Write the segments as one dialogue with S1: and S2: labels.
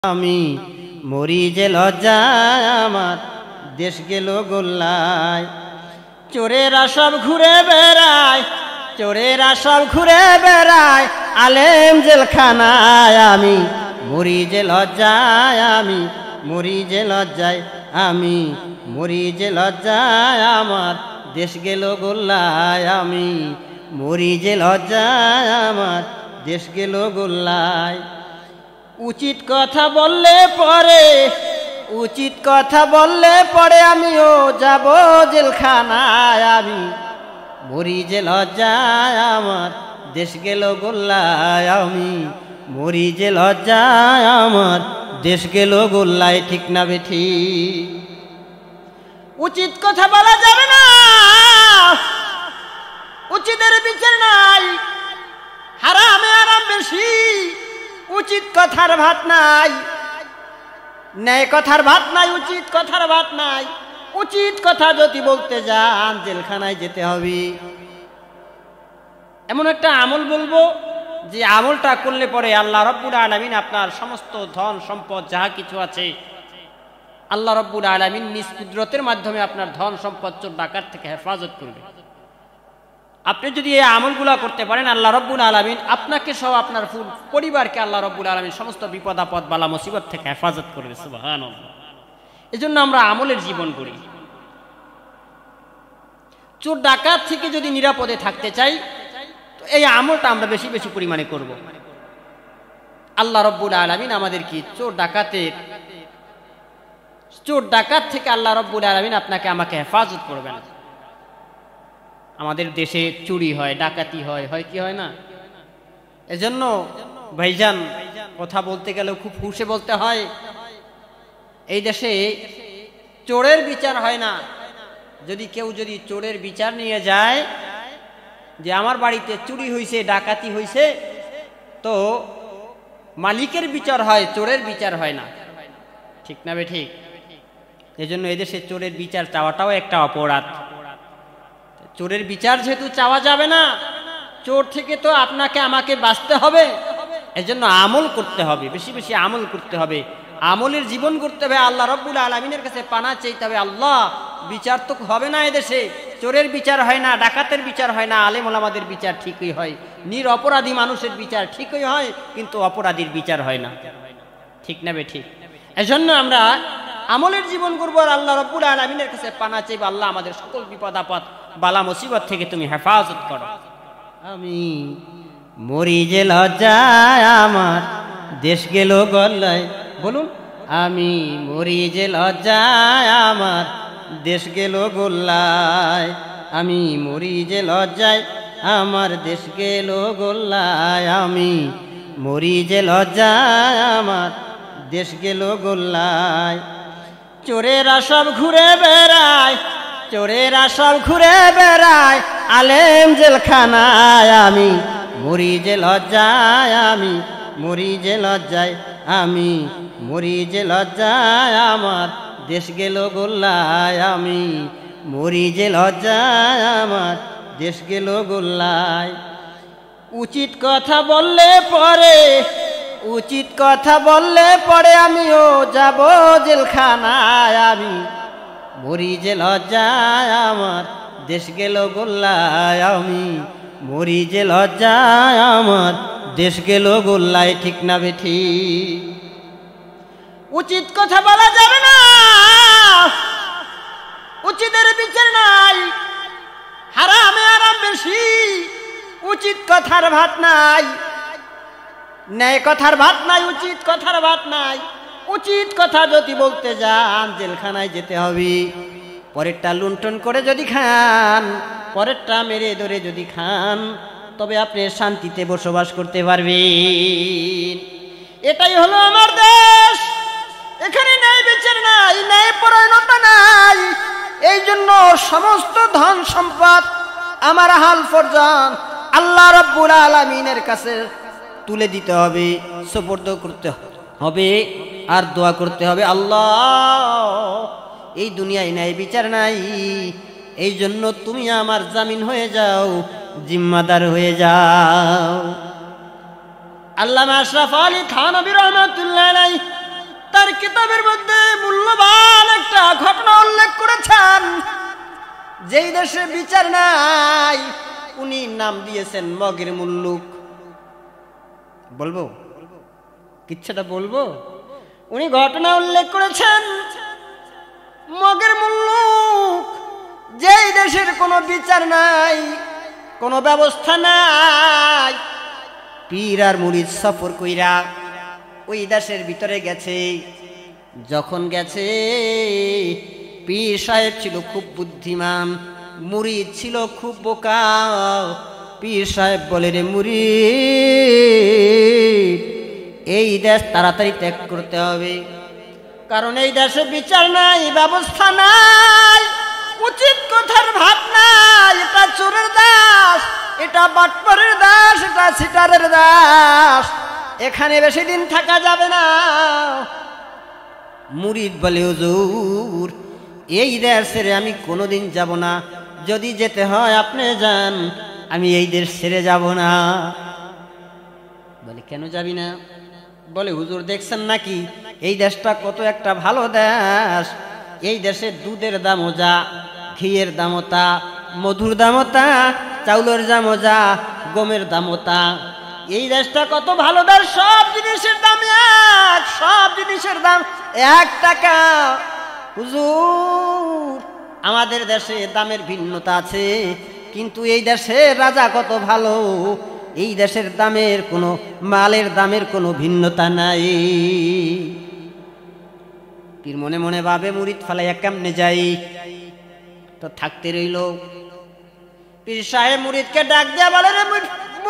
S1: আমি মরি যে লজ্জায় আমার দেশ গেল গোল্লায়। চোরেরা সব ঘুরে বেড়ায়, চোরেরা সব ঘুরে বেড়ায় আলেম জেলখানায়। আমি মরি যে লজ্জায়, আমি মরি যে লজ্জায়, আমি মরি যে লজ্জায় আমার দেশ গেল গোল্লায়। আমি মরি যে লজ্জায় আমার দেশ গেল গোল্লায়। উচিত কথা বললে পরে, উচিত কথা বললে পরে আমিও যাব জেলখানায়। আমি মরি যে লজ্জায় আমার দেশ গেল গোল্লায়। আমি মরি যে লজ্জায় আমার দেশ গেল গোল্লায়। ঠিক না বেঠি? উচিত কথা বলা যাবে না, উচিতের বিচার নাই, হারামে আরাম বেশি, উচিত কথার ভাত নাই, ন্যায় কথার ভাত নাই, উচিত কথার ভাত নাই। উচিত কথা যদি বলতে যান জেলখানায় যেতে হবে। এমন একটা আমল বলবো যে আমলটা করলে পরে আল্লাহ রব্বুল আলামিন আপনার সমস্ত ধন সম্পদ যাহা কিছু আছে আল্লাহ রব্বুল আলামিন নিজ কুদরতের মাধ্যমে আপনার ধন সম্পদ চোর ডাকাত থেকে হেফাজত করবে। আপনি যদি এই আমলগুলা করতে পারেন আল্লাহ রব্বুল আলামিন আপনাকে সহ আপনার পরিবারকে আল্লাহ রব্বুল আলামিন সমস্ত বিপদ আপদ বালা মুসিবত থেকে হেফাজত করবে। সুবহানাল্লাহ। এজন্য আমরা আমলের জীবন করি। চোর ডাকাত থেকে যদি নিরাপদে থাকতে চাই তো এই আমলটা আমরা বেশি বেশি পরিমাণে করব। আল্লাহ রব্বুল আলামিন আমাদের কি চোর ডাকাত থেকে আল্লাহ রব্বুল আলামিন আপনাকে আমাকে হেফাজত করবেন। আমাদের দেশে চুরি হয়, ডাকাতি হয়, হয় কি হয় না? এজন্য ভাইজান কথা বলতে গেলেও খুব হুঁশে বলতে হয়। এই দেশে চোরের বিচার হয় না। যদি কেউ যদি চোরের বিচার নিয়ে যায় যে আমার বাড়িতে চুরি হয়েছে, ডাকাতি হয়েছে, তো মালিকের বিচার হয়, চোরের বিচার হয় না। ঠিক না বে ঠিক? এজন্য এদেশে চোরের বিচার চাওয়াটাও একটা অপরাধ। চোরের বিচার যেহেতু চাওয়া যাবে না, চোর থেকে তো আপনাকে আমাকে বাঁচতে হবে। এজন্য আমল করতে হবে, বেশি বেশি আমল করতে হবে, আমলের জীবন করতে হবে। আল্লাহ রব্বুল আলামিনের কাছে পানা চাইতে হবে। আল্লাহ, বিচার তো হবে না এদেশে, চোরের বিচার হয় না, ডাকাতের বিচার হয় না, আলেম ওলামাদের বিচার ঠিকই হয়, নিরপরাধী মানুষের বিচার ঠিকই হয়, কিন্তু অপরাধীর বিচার হয় না। ঠিক না বে ঠিক? এজন্য আমরা আমলের জীবন করবো আর আল্লাহ রব্বুল আলামিনের কাছে পানা চাইবো, আল্লাহ আমাদের সকল বিপদ আপদ বালা মুসিবত থেকে তুমি হেফাজত করো। আমি মরি যে লজ্জায় আমার দেশ গেল গোল্লায়। বলুন, আমি মরি যে লজ্জায় আমার দেশ গেল গোল্লায়। আমি মরি যে লজ্জায় আমার দেশ গেল গোল্লায়। আমি মরি যে লজ্জায় আমার দেশ গেল গোল্লায়। চোরেরা সব ঘুরে বেড়ায়, চোরেরা সব ঘুরে বেড়ায় আলেম জেলখানায়। আমি মরি যে লজ্জায়, আমি মরি যে লজ্জায়, আমি মরি যে লজ্জায় আমার দেশ গেল গোল্লায়। আমি মরি যে লজ্জায় আমার দেশ গেল গোল্লায়। উচিত কথা বললে পরে, উচিত কথা বললে পরে আমিও যাব জেলখানায়। আমি মরি যে লজ্জায় আমার দেশ গেল গোল্লায়। আমি মরি যে লজ্জায় আমার দেশ গেল গোল্লায়। ঠিক না বেঠি? উচিত কথা বলা যাবে না, উচিতের বিচার নাই, হারামে আরাম বেশি, উচিত কথার ভাত নাই, ন্যায় কথার ভাত নাই, উচিত কথার ভাত নাই। উচিত কথা যদি বলতে যান জেলখানায় যেতে হবে। পরেরটা লুণ্ঠন করে যদি খান, পরেরটা মেরে ধরে যদি খান, তবে আপনি শান্তিতে বসবাস করতে পারবেন। এটাই হলো আমার দেশ। এখানে ন্যায় বিচার নাই, ন্যায় পরায়ণতা নাই। এই জন্য সমস্ত ধন সম্পদ আমার হাল ফরজান আল্লাহ রব্বুল আলামিনের কাছে তুলে দিতে হবে, সুপর্দ করতে হবে আর দোয়া করতে হবে, আল্লাহ এই দুনিয়ায় ন্যায় বিচার নাই, এই জন্য তুমি আমার জামিন হয়ে যাও, জিম্মাদার হয়ে যাও। আল্লামা আশরাফ আলী থানভী রহমাতুল্লাহ আলাইহি কিতাবের মধ্যে মূল্যবান একটা ঘটনা উল্লেখ করেছেন। যেই দেশে বিচার নাই উনি নাম দিয়েছেন মগের মুল্লুক। বলবো কিচ্ছাটা বলবো? উনি ঘটনা উল্লেখ করেছেন মগের মুল্লুক। যেই দেশের কোনো বিচার নাই, কোনো ব্যবস্থা নাই, পীর আর মুরিদ সফর কইরা ওই দেশের ভিতরে গেছে। যখন গেছে পীর সাহেব ছিল খুব বুদ্ধিমান, মুরিদ ছিল খুব বোকা। পীর সাহেব বলে, রে মুরিদ, এই দেশ তাড়াতাড়ি ত্যাগ করতে হবে, কারণ এই দেশে বিচার নাই, ব্যবস্থা নাই, উচিত কথার ভাব নাই। এটা চোরের দেশ, এটা বাটপারের দেশ, এটা সিটারের দেশ, এখানে বেশি দিন থাকা যাবে না। মুরিদ বলে, হুজুর, এই দেশ ছেড়ে আমি কোনোদিন যাব না, যদি যেতে হয় আপনি যান, আমি এই দেশ ছেড়ে যাব না। বলে, কেন যাবি না? বলে, হুজুর দেখছেন নাকি এই দেশটা কত একটা ভালো দেশ, এই দেশে দুধের দামও যা, ঘিয়ের দামও তা, মধুর দামও তা, চাউলের দামও যা, গমের দামও তা। এই দেশটা কত ভালো দেশ, সব জিনিসের দাম এক, সব জিনিসের দাম 1 টাকা। হুজুর, আমাদের দেশে দামের ভিন্নতা আছে, কিন্তু এই দেশের রাজা কত ভালো, এই দেশের দামের কোনো, মালের দামের কোনো ভিন্নতা নাই। পীর মনে মনে ভাবে, মুরিদ ফালাইয়া কেমনে যাই? তো থাকতে রইল। পীর সাহেব মুরিদকে ডাক দিয়া বলে, রে মুরিদ,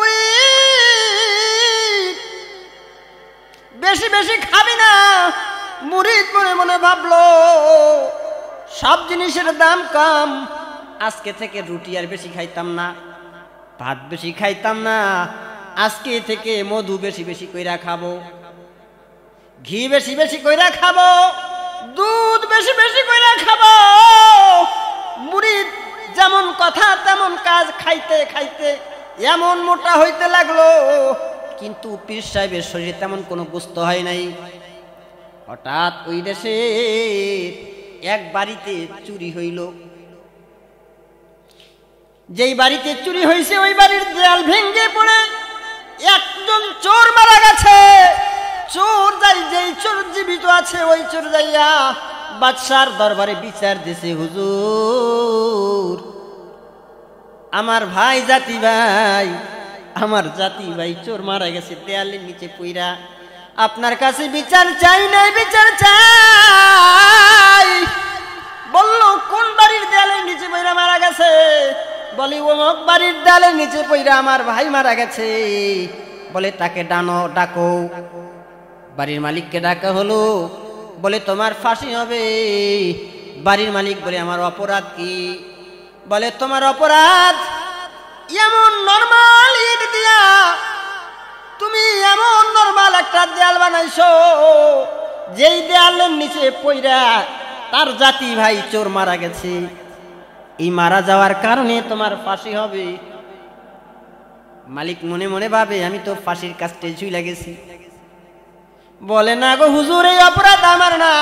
S1: বেশি বেশি খাবি না। মুরিদ মনে মনে ভাবলো, সব জিনিসের দাম কম, আজকে থেকে রুটি আর বেশি খাইতাম না, ভাত বেশি খাইতাম না, আজকে থেকে মধু বেশি বেশি কইরা খাবো, ঘি বেশি বেশি কইরা খাবো, দুধ বেশি বেশি কইরা খাবো। মুরিদ যেমন কথা তেমন কাজ, খাইতে খাইতে এমন মোটা হইতে লাগলো, কিন্তু পীর সাহেবের শরীরে তেমন কোনো গোস্ত হয় নাই। হঠাৎ ওই দেশে এক বাড়িতে চুরি হইল। যেই বাড়িতে চুরি হয়েছে ওই বাড়ির দেয়াল ভেঙে পড়ে একজন চোর মারা গেছে। চোর যাই, যেই চোর জীবিত আছে ওই চোর যাইয়া বাদশার দরবারে বিচার দিছে, হুজুর, আমার ভাই জাতি ভাই, আমার জাতি ভাই চোর মারা গেছে দেয়ালের নিচে পইরা, আপনার কাছে বিচার চাই নাই, বিচার চাই। বলল, কোন বাড়ির দেয়ালের নিচে পইরা মারা গেছে? বলি, অমুক বাড়ির দেয়ালের নিচে পইরা আমার ভাই মারা গেছে। বলে, তাকে ডাকো। বাড়ির মালিককে ডাকা হলো। বলে, তোমার ফাঁসি হবে। বাড়ির মালিক বলে, আমার অপরাধ কি? বলে, তোমার অপরাধ এমন নরমাল ইট দিয়া তুমি এমন নরমাল একটা দেয়াল বানাইছো, যেই দেয়ালের নিচে পইরা তার জাতি ভাই চোর মারা গেছে, এই মারা যাওয়ার কারণে তোমার ফাঁসি হবে। মালিক মনে মনে ভাবে, আমি তো ফাঁসির কাছে ঝুলে গেছি। বলে, না গো হুজুর, এই অপরাধ আমার না,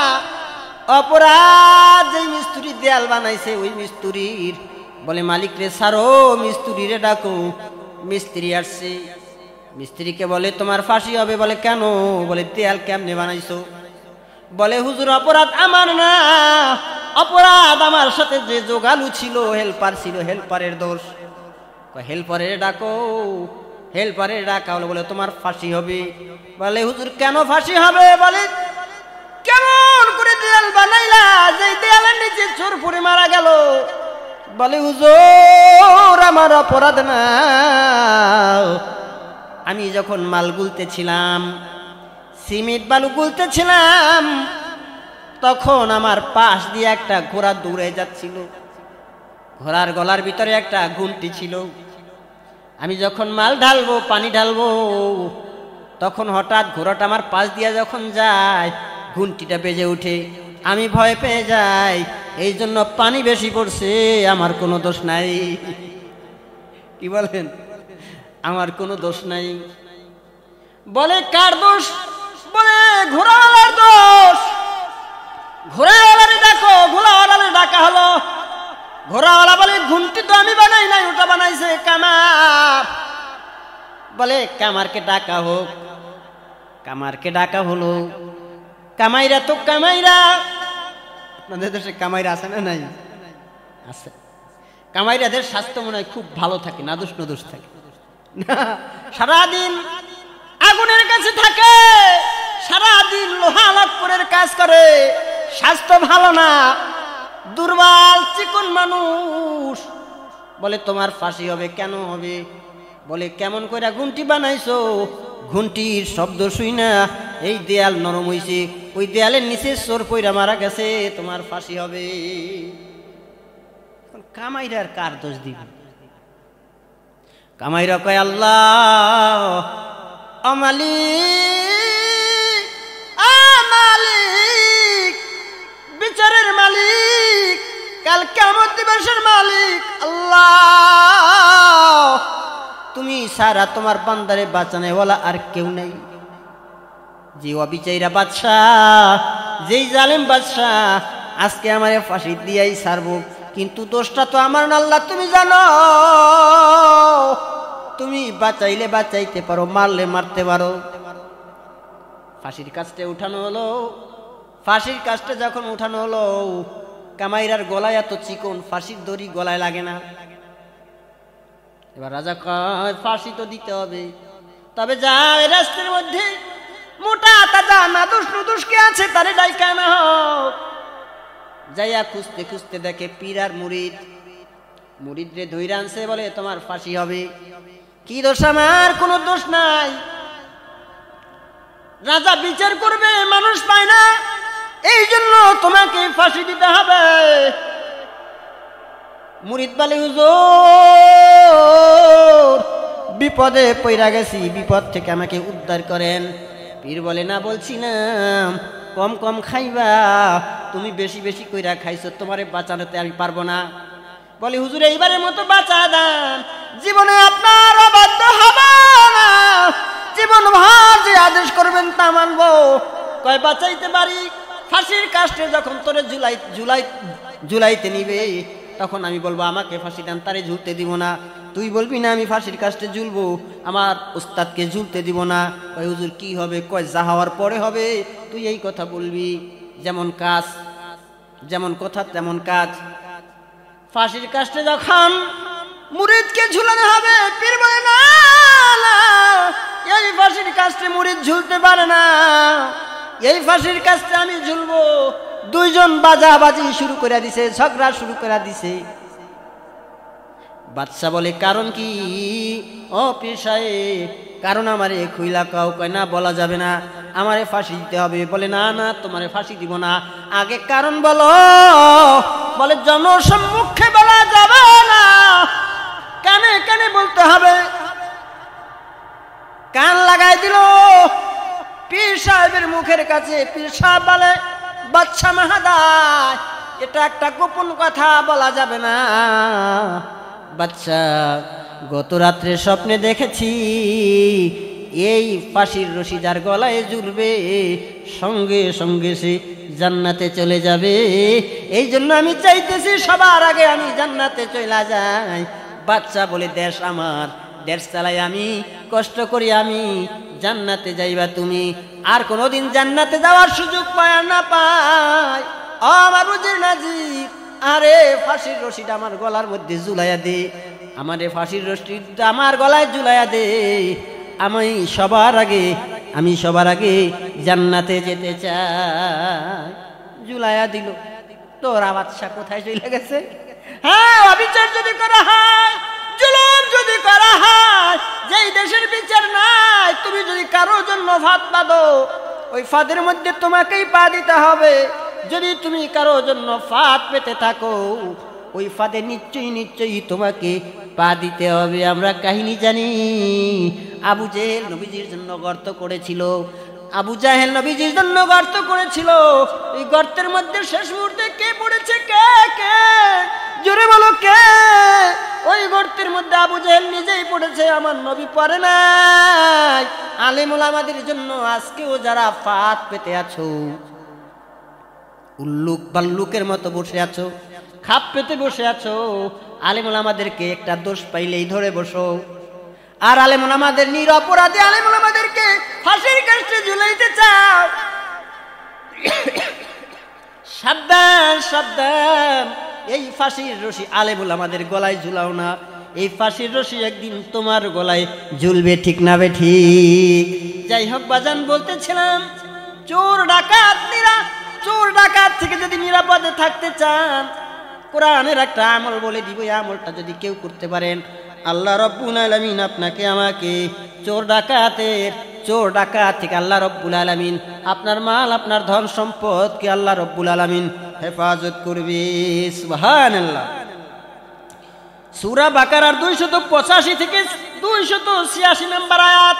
S1: অপরাধ যেই মিস্ত্রি দেয়াল বানাইছে ওই মিস্ত্রির। বলে, মালিক রে সারো, মিস্ত্রি রে ডাকো। মিস্ত্রি আসছে। মিস্ত্রিকে বলে, তোমার ফাঁসি হবে। বলে, কেন? বলে, দেয়াল কেমনে বানাইছো? বলে, হুজুর, অপরাধ আমার না, অপরাধ আমার সাথে যে যোগালু ছিল, হেল্পার ছিল, হেল্পারের দোষ। হেল্পারের ডাকো। হেল্পারের ডাকা হলো। বলে, তোমার ফাঁসি হবে। বলে, হুজুর, কেন ফাঁসি হবে? বলে, কেমন করে দেয়াল বানাইলা যে দেয়ালের নিচে চোর পড়ে মারা গেল? বলে, হুজুর, আমার অপরাধ না, আমি যখন মাল গুলতেছিলাম, সিমেন্ট বালু গুলতেছিলাম, তখন আমার পাশ দিয়ে একটা ঘোড়া দৌড়ে যাচ্ছিল। ঘোড়ার গলার ভিতরে একটা ঘুমটি ছিল। আমি যখন মাল ঢালবো, পানি ঢালবো, তখন হঠাৎ ঘোড়াটা আমার পাশ দিয়ে যখন যায়, ঘুমটিটা বেজে উঠে, আমি ভয় পেয়ে যাই, এই জন্য পানি বেশি পড়ছে, আমার কোনো দোষ নাই। কি বলেন? আমার কোনো দোষ নাই। বলে, কার দোষ? বলে, ঘোড়াওয়ালার দোষ। মূর্তি তো আমি বানাই নাই, ওটা বানাইছে কামার। বলে কামারকে ডাকা হোক। কামারকে ডাকা হলো। কামাইরা তো কামাইরা, আপনাদের দেশে কামাইরা আছে না নাই? আছে। কামাইরাদের স্বাস্থ্য মনে হয় খুব ভালো থাকে, নাদুস নদুস থাকে না, সারাদিন আগুনের কাছে থাকে, সারাদিন লোহা লক্করের কাজ করে, স্বাস্থ্য ভালো না, দুর্বল চিকন মানুষ। বলে তোমার ফাঁসি হবে। কেন হবে? বলে কেমন করে ঘুমটি বানাইছো? ঘুমটির শব্দ শুই না এই দেয়াল নরম হইছে, ওই দেয়ালের নিচে চোর পইরা মারা গেছে, তোমার ফাঁসি হবে। কামাইরার কার দোষ দিবে? কামাইরা কয় আল্লাহ মালিক, মালিক, বিচারের মালিক, কাল কিয়ামত দিবসের মালিক আল্লাহ, তুমি সারা তোমার বান্দারে বাঁচানে ওয়ালা আর কেউ নেই। যে অবিচারীরা বাদশাহ, যেই জালেম বাদশাহ আজকে আমারে ফাঁসি দিয়াই ছাড়বো, কিন্তু দোষটা তো আমার না আল্লাহ, তুমি জানো। তুমি বাঁচাইলে বাঁচাইতে পারো, মারলে মারতে পারো। ফাঁসির কাজটা উঠানো হলো। ফাঁসির কাজটা যখন উঠানো হলো, কামাইরার গলায় এত চিকন, ফাঁসির দড়ি গলায় লাগে না। এবার রাজা কয় ফাঁসি তো দিতে হবে, তবে যা রাস্তার মধ্যে মোটা তাজা নাদুস নুদুস কে আছে তারে ডাইকা না হোক। যাইয়া খুঁজতে খুঁজতে দেখে পীর আর মুরিদ। মুরিদরে ধইরা আনছে, বলে তোমার ফাঁসি হবে। কি দোষ আমার? কোনো দোষ নাই। রাজা বিচার করবে, মানুষ পায় না, এই জন্য তোমাকে ফাঁসি দিতে হবে। মুরিদ বলে হুজুর বিপদে পইরা গেছি, বিপদ থেকে আমাকে উদ্ধার করেন। পীর বলে না, বলছি না কম কম খাইবা, তুমি বেশি বেশি কইরা খাইছো, তোমারে বাঁচানোতে আমি পারবো না। বলে হুজুর এইবারের মতো বাঁচা দেন, জীবনে আপনার অবাধ্য হব না, জীবন ভর যে আদেশ করবেন তা মানবো। কয় বাঁচাইতে পারি। ফাঁসির কাস্টে যখন তোরে জুলাইতে নিবে, তখন আমি বলবো আমাকে ফাঁসি দেন, তারে ঝুলতে দিব না। তুই বলবি না আমি ফাঁসির কাস্টে ঝুলবো, আমার উস্তাদকে ঝুলতে দিব না। কয় হুজুর কি হবে? কয় যা হওয়ার পরে হবে, তুই এই কথা বলবি। যেমন কাজ, যেমন কথা তেমন কাজ। ফাঁসির কাস্টে যখন মুরিদকে ঝুলানো হবে, পীর বলে না, এই ফাঁসির কাস্টে মুরিদ ঝুলতে পারে না, এই ফাঁসির কাস্টে আমি ঝুলবো। দুইজন বাজাবাজি শুরু করে দিছে, ঝগড়া শুরু করে দিছে। বাদশা বলে কারণ কি? ও পীর সাহেব, কারণ আমারে খুইলা কাও। কয় না, বলা যাবে না, আমারে ফাঁসি দিতে হবে। বলে না না, তোমারে ফাঁসি দিব না, আগে কারণ বলো। বলে জনসম্মুখে বলা যাবে না, কানে কানে বলতে হবে। কান লাগাই দিল পীর সাহেবের মুখের কাছে। পীর সাহেব বলে বাদশা মহাদয়, এটা একটা গোপন কথা, বলা যাবে না। বাদশা, গত রাত্রে স্বপ্নে দেখেছি এই ফাঁসির রশি যার গলায় ঝুলবে, সঙ্গে সঙ্গে সে জান্নাতে চলে যাবে। এই জন্য আমি চাইতেছি সবার আগে আমি জান্নাতে চলে যাই। বাদশা বলে দেশ আমার, দেশ চালাই আমি, কষ্ট করি আমি, জান্নাতে যাইবা তুমি, আর কোনোদিন জান্নাতে যাওয়ার সুযোগ পায় না পায়। আমার রুজির নাজির, আরে ফাঁসির রশিটা আমার গলার মধ্যে ঝুলাইয়া দে, আমারে ফাঁসির রশি আমার গলায় ঝুলাইয়া দে, আমি সবার আগে জান্নাতে যেতে চাই। ঝুলাইয়া দিল। তোর বাদশা কোথায় চলে গেছে? হ্যাঁ, অবিচার যদি করা হয়, জুলুম যদি করা হয়, যেই দেশের বিচার নাই, তুমি যদি কারো জন্য ফাঁদ বাঁধো, ওই ফাঁদের মধ্যে তোমাকেই পা দিতে হবে। যদি তুমি কারো জন্য ফাঁদ পেতে থাকো, ওই ফাঁদে নিশ্চয়ই তোমাকে পা দিতে হবে। আমরা কাহিনী জানি, আবু জেহেল নবীজির জন্য গর্ত করেছিল। আবু জাহেল নবীজির জন্য গর্ত করেছিল। এই গর্তের মধ্যে শেষ মুহূর্তে কে পড়েছে? কে কে? জোরে বলো কে? ওই গর্তের মধ্যে আবু জাহেল নিজেই পড়েছে, আমার নবী পড়ে নাই। আলেম ওলামাদের জন্য আজকেও যারা ফাঁদ পেতে আছো, উল্লুক বাল্লুকের মতো বসে আছো, খাপ পেতে বসে আছো। আলেম ওলামাদেরকে একটা দোষ পাইলেই ধরে বসো, আর আলেম ওলামাদের নিরপরাধী আলেম ওলামাদেরকে ফাঁসির কাস্টে ঝুলাইতে চাও। সাবধান সাবধান, এই ফাঁসির রশি আলেম ওলামাদের গলায় ঝুলাও না। এই ফাঁসির রশি একদিন তোমার গলায় ঝুলবে, ঠিক না বে ঠিক? যাই হোক বাজান, বলতেছিলাম চোর ডাকাত থেকে যদি নিরাপদে থাকতে চান, কোরআনের একটা আমল বলে দিব। এই আমলটা যদি কেউ করতে পারেন, আল্লাহ রব্বুল আলামিন আপনাকে আমাকে চোর ডাকাত থেকে আল্লাহ রব্বুল আলামিন আপনার মাল, আপনার ধন সম্পদকে আল্লাহ রব্বুল আলামিন হেফাজত করবে। সুবহানাল্লাহ। সূরা বাকারার 285 থেকে 286 নম্বর আয়াত।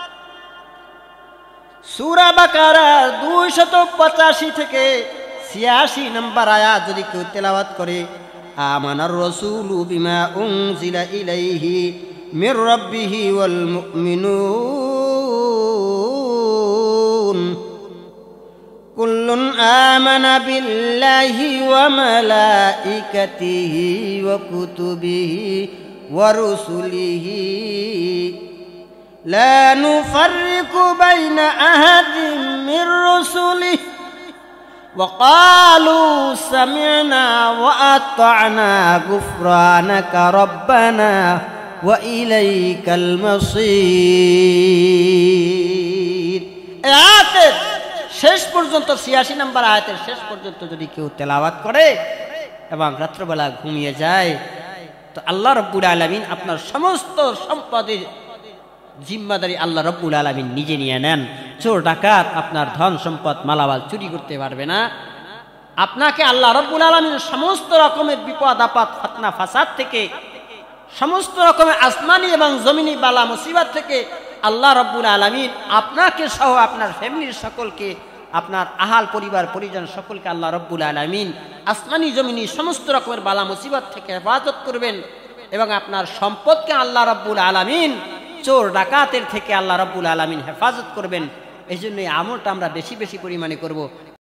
S1: সূরা বাকারার 285 থেকে 86 নম্বর আয়াত যদি কেউ তেলাওয়াত করে, আমানার রাসূলু বিমা উনজিলা ইলাইহি মির রাব্বিহি ওয়াল মুমিনুন কুল্লুন আমানা বিল্লাহি ওয়া মালাইকাতিহি ওয়া কুতুবিহি ওয়া রুসুলিহি লা নুফাররিকু বাইনা আহাদিন মির রুসুলিহি وقالوا سمعنا وأطعنا غفرانك ربنا وإليك المصير। আয়াতের শেষ পর্যন্ত 86 নম্বর আয়াতের শেষ পর্যন্ত যদি কেউ তেলাওয়াত করে এবং রাত্রবেলা ঘুমিয়ে যায়, তো আল্লাহ রব্বুল আলামিন আপনার সমস্ত সম্পদের জিম্মাদারি আল্লাহ রব্বুল আলামিন নিজে নিয়ে নেন। চোর ডাকাত আপনার ধন সম্পদ মালামাল চুরি করতে পারবে না। আপনাকে আল্লাহ রব্বুল আলামিন সমস্ত রকমের বিপদ আপদ ফিতনা ফাসাদ থেকে, সমস্ত রকমের আসমানি এবং জমিনি বালা মুসিবত থেকে আল্লাহ রব্বুল আলামিন আপনাকে সহ আপনার ফ্যামিলির সকলকে, আপনার আহাল পরিবার পরিজন সকলকে আল্লাহ রব্বুল আলামিন আসমানি জমিনি সমস্ত রকমের বালা মুসিবত থেকে হেফাজত করবেন, এবং আপনার সম্পদকে আল্লাহ রব্বুল আলামিন চোর ডাকাতের থেকে আল্লাহ রব্বুল আলামিন হেফাজত করবেন। এই জন্য এই আমলটা আমরা বেশি বেশি পরিমাণে করব।